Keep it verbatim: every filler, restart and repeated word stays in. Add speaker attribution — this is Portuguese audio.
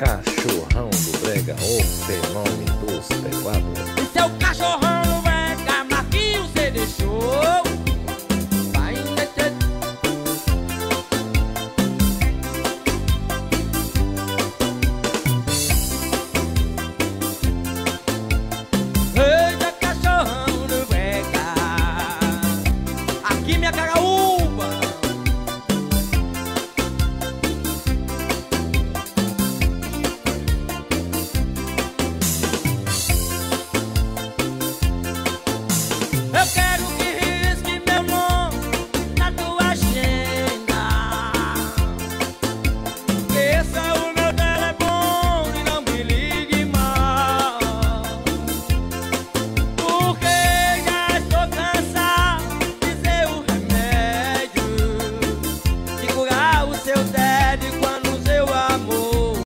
Speaker 1: Cachorrão do Brega, o fenômeno dos teclados.
Speaker 2: Esse é o cachorrão